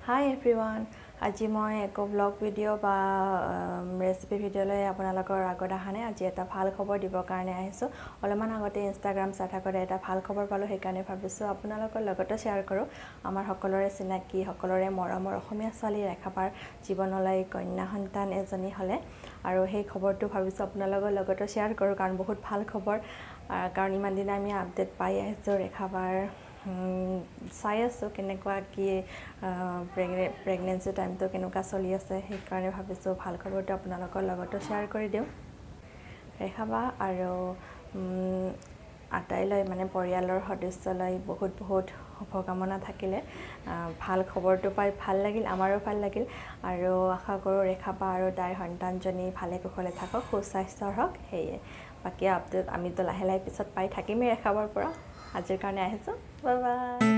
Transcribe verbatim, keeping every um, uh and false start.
Hi everyone, আজি মই এক ব্লগ ভিডিও বা ৰেচিপি ভিডিওলৈ আপোনালোকৰ আগত আহানে আজি এটা ভাল খবৰ দিবৰ কাৰণে আহিছো অলপমান আগতে ইনষ্টাগ্ৰাম চাই থাকোতে এটা ভাল খবৰ পালো সেইকাৰণে ভাবিছো আপোনালোকৰ লগতে শেয়াৰ কৰো আমাৰ সকলোৰে চিনাকি সকলোৰে মৰমৰ অসমীয়া ছোৱালী ৰেখাপাৰ জীৱনলৈ কন্যা সন্তান এজনী হলে আৰু সেই খবৰটো ভাবিছো আপোনালোকৰ লগতে শেয়াৰ কৰো কাৰণ বহুত ভাল খবৰ কাৰণ ইমান দিন আমি আপডেট পাই আহিছো ৰেখাপাৰ চাই আছো কেনেকুৱা কি প্ৰেগনেন্সি টাইমটো কেনেকুৱা চলি আছে সেই কাৰণে ভাবিছো ভাল খবৰটো আপোনালোকৰ লগত শেয়াৰ কৰি দিও ৰেখাবা আৰু আটাইলৈ মানে পৰিয়ালৰ সদস্যলৈ বহুত বহুত শুভকামনা থাকিলে ভাল খবৰটো পাই ভাল লাগিল আমাৰো ভাল লাগিল আৰু আশা কৰো ৰেখাবা আৰু তাইৰ সন্তানজনী ভালে কুশলে থাকক সুস্বাস্থ্যৰ হওক হেয়ে বাকি আপডেট আমিতো লাহে লাহে পিছত পাই থাকিমেই ৰেখাবাৰ পৰা আজিৰ কাৰণে আহিছো বাই বাই